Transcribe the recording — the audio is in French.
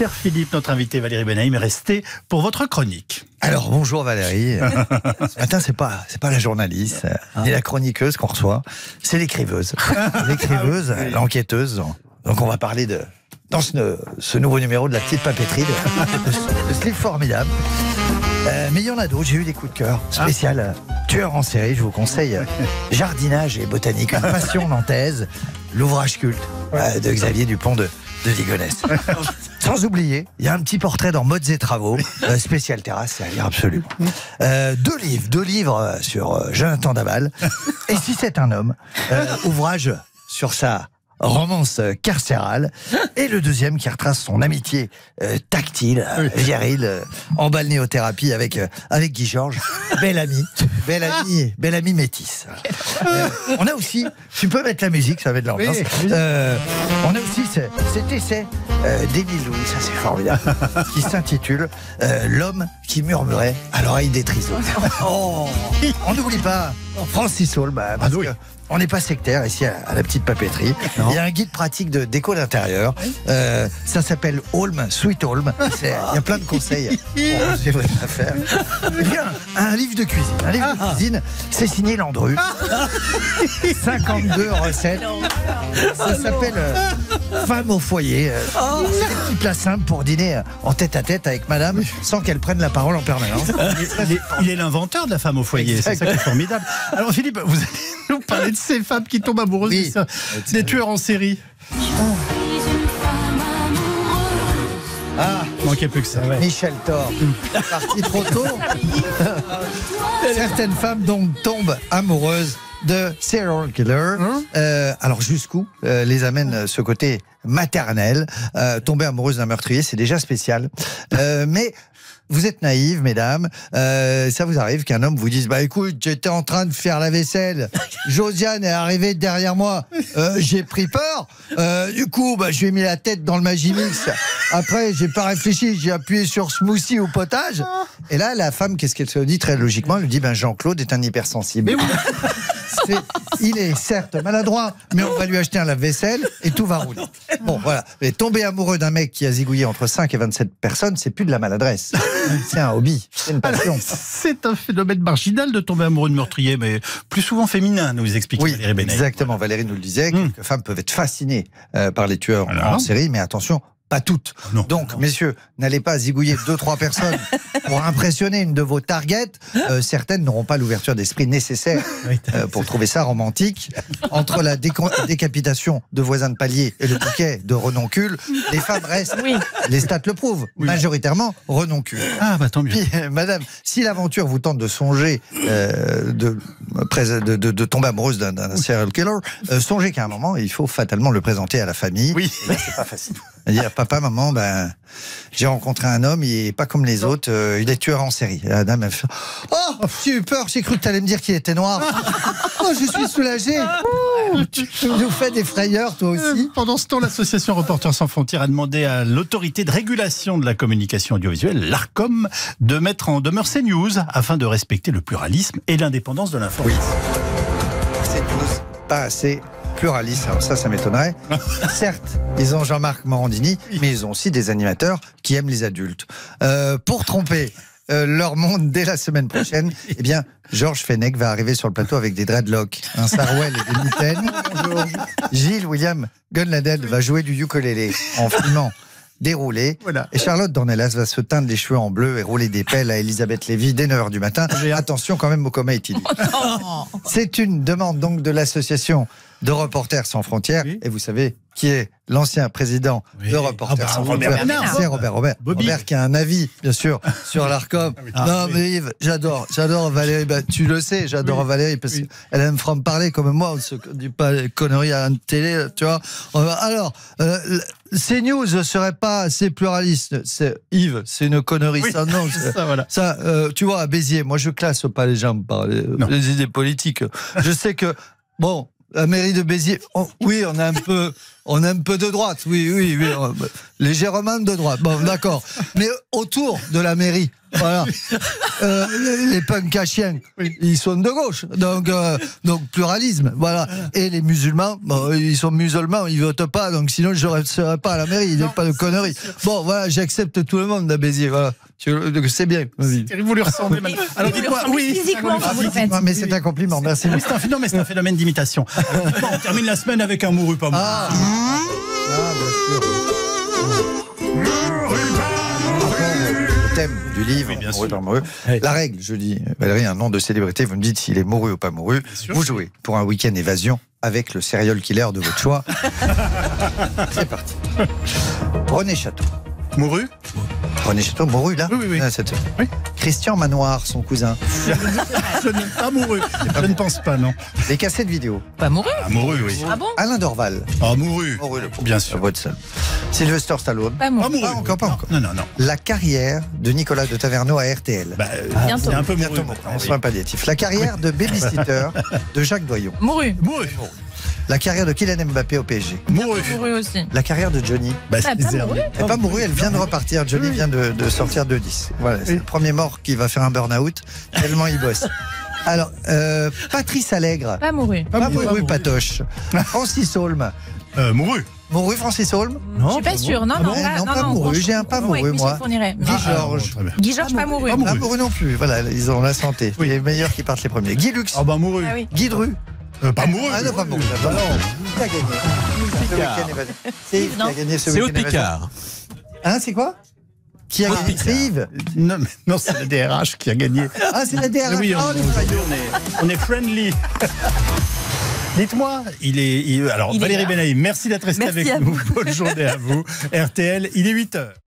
cher Philippe, notre invité Valérie Benaïm est restée pour votre chronique. Alors bonjour Valérie. Ce matin c'est pas la journaliste ni la chroniqueuse qu'on reçoit, c'est l'écriveuse. L'écriveuse, l'enquêteuse. Donc on va parler dans ce nouveau numéro de la petite papeterie de ce livre formidable. Mais il y en a d'autres, j'ai eu des coups de cœur spécial. Tueur en série, je vous conseille Jardinage et botanique, une passion nantaise, l'ouvrage culte de Xavier Dupont de Ligonnès. Sans oublier, il y a un petit portrait dans Modes et Travaux, spécial terrasse, c'est à lire absolument. Deux livres sur Jonathan Daval. Et si c'est un homme, ouvrage sur sa romance carcérale, et le deuxième qui retrace son amitié tactile, virile, en balnéothérapie avec Guy Georges. Belle amie métisse. On a aussi, tu peux mettre la musique, ça va être de l'ambiance. On a aussi cet essai d'Émile Louis, ça c'est formidable, qui s'intitule L'homme qui murmurait à l'oreille des trisos. On n'oublie pas Francis Holm, parce que on n'est pas sectaire ici à la petite papeterie. Non. Il y a un guide pratique de déco d'intérieur. Ça s'appelle Holm, Sweet Holm. Il y a plein de conseils pour ranger votre affaire. Et bien, un livre de cuisine. Un livre de cuisine, c'est signé Landru. 52 recettes. Ça s'appelle Femme au foyer. C'est des petits plats simples pour dîner en tête à tête avec madame sans qu'elle prenne la parole en permanence. Il est l'inventeur de la femme au foyer. C'est ça qui est formidable. Alors Philippe, vous allez nous parler de ces femmes qui tombent amoureuses des tueurs en série. Manquait plus que ça. Michel Thor, parti trop tôt. Certaines femmes donc tombent amoureuses de serial killer. Alors jusqu'où les amène ce côté maternel? Tomber amoureuse d'un meurtrier, c'est déjà spécial. Mais vous êtes naïves, mesdames. Ça vous arrive qu'un homme vous dise: bah écoute, j'étais en train de faire la vaisselle, Josiane est arrivée derrière moi, j'ai pris peur. Du coup, je lui ai mis la tête dans le Magimix. Après, j'ai pas réfléchi, j'ai appuyé sur smoothie au potage. Et là, la femme, qu'est-ce qu'elle se dit très logiquement? Elle lui dit: Jean-Claude est un hypersensible. Mais oui. Il est certes maladroit, mais on va lui acheter un lave-vaisselle et tout va rouler. Bon, voilà. Mais tomber amoureux d'un mec qui a zigouillé entre 5 et 27 personnes, c'est plus de la maladresse. C'est un hobby, c'est une passion. C'est un phénomène marginal de tomber amoureux de meurtrier, mais plus souvent féminin, nous explique Valérie Benaïm. Exactement, Valérie nous le disait, quelques femmes peuvent être fascinées par les tueurs en série, mais attention, pas toutes. Donc, messieurs, n'allez pas zigouiller 2-3 personnes pour impressionner une de vos targets. Certaines n'auront pas l'ouverture d'esprit nécessaire pour trouver ça romantique. Entre la décapitation de voisins de palier et le bouquet de renoncule, les femmes restent, les stats le prouvent, majoritairement renoncule. Tant mieux. Puis, madame, si l'aventure vous tente de songer de tomber amoureuse d'un serial killer, songez qu'à un moment, il faut fatalement le présenter à la famille. Et là, c'est pas facile. Dire: papa, maman, j'ai rencontré un homme, il est pas comme les autres, il est tueur en série. Et la dame, elle fait: oh, j'ai eu peur, j'ai cru que tu allais me dire qu'il était noir. Oh, je suis soulagée. Tu nous fais des frayeurs, toi aussi. Pendant ce temps, l'association Reporters sans frontières a demandé à l'autorité de régulation de la communication audiovisuelle, l'ARCOM, de mettre en demeure CNews afin de respecter le pluralisme et l'indépendance de l'information. CNews, pas assez pluraliste, alors ça m'étonnerait. Certes, ils ont Jean-Marc Morandini, mais ils ont aussi des animateurs qui aiment les adultes. Pour tromper leur monde dès la semaine prochaine, Georges Fenech va arriver sur le plateau avec des dreadlocks, un sarouel et des mitaines. Gilles William Gunladel va jouer du ukulélé en filmant déroulé. Et Charlotte Dornelas va se teindre les cheveux en bleu et rouler des pelles à Elisabeth Lévy dès 9h du matin. Attention quand même au coma éthylique. C'est une demande donc de l'association de Reporters sans frontières. Et vous savez qui est l'ancien président de Reporters sans frontières? C'est Robert qui a un avis, bien sûr, sur l'ARCOM. Non mais Yves, j'adore Valérie. Tu le sais, j'adore Valérie parce qu'elle aime parler comme moi. On ne se dit pas les conneries à la télé, tu vois. Alors, CNews ne serait pas assez pluraliste. Yves, c'est une connerie. Ça, non. Ça, tu vois, à Béziers, moi je classe pas les gens par les idées politiques. Je sais que, la mairie de Béziers, on a un peu on a un peu de droite, oui, légèrement de droite. Bon, d'accord. Mais autour de la mairie, voilà, les punks à chiens, ils sont de gauche. Donc pluralisme, voilà. Et les musulmans, bon, ils sont musulmans, ils votent pas, donc sinon je ne serais pas à la mairie. Il n'y a pas de conneries. Bon, voilà, j'accepte tout le monde à Béziers, voilà. C'est bien. Vous lui ressemblez maintenant. Alors dites-moi, oui. Physiquement, vous le faites. Mais c'est un compliment, merci. Mais c'est un phénomène d'imitation. On termine la semaine avec un mouru pas mouru. Bien sûr. Le thème du livre, Oui, bien mouru sûr. par mouru. La règle, je dis, Valérie, un nom de célébrité, vous me dites s'il est mouru ou pas mouru. sûr. Vous jouez pour un week-end évasion avec le serial killer de votre choix. C'est parti. René Château. Mouru. René Château, mouru là Oui. Ah, Oui. Christian Manoir, son cousin. Je n'ai pas mouru. Je ne pense pas, non. Les cassettes vidéo. Pas mouru. Ah, mouru, oui. Ah bon? Alain Dorval. Ah, mouru. Mouru, le pauvre. Bien sûr. Watson. Sylvester Stallone. Pas mouru. Pas mouru. Pas encore. Non. La carrière de Nicolas de Taverneau à RTL. Bah, Bientôt. c'est un peu mouru. Bientôt, en soins palliatifs. La carrière de babysitter de Jacques Doyon. Mouru. Mouru. La carrière de Kylian Mbappé au PSG. Mouru. Mouru aussi. La carrière de Johnny. Bah, Ah, pas mouru. Elle n'est pas mourue, elle vient de repartir. Johnny vient de sortir de 10. Voilà, c'est le premier mort qui va faire un burn-out, tellement il bosse. Alors, Patrice Allègre. Pas mouru. Pas mouru, Patoche. Francis Holm. Mouru. Mouru, Francis Holm. Je suis pas sûre. Non, non, non, pas mouru. J'ai un pas mouru, moi. Guy Georges. Très bien. Guy Georges, pas mouru. Pas mouru. Pas mouru non plus. Voilà, ils ont la santé. Oui. Les meilleurs qui partent les premiers. Guy Lux. Ah bah mouru. Ah oui. Guy Dru. Pas mouru. Ah non, pas mouru. Non. Qui a gagné ce week-end évasion? C'est Yves qui a gagné ce C'est week-end au Picard. Hein, c'est quoi? Qui a gagné? C'est Yves. Non, c'est le DRH qui a gagné. Ah, c'est la DRH. Oui, Oh, les faillots. on est friendly. Dites-moi, alors Il est Valérie là. Benaïm, merci d'être resté Merci avec à nous. Bonne journée à vous. RTL, il est 8h.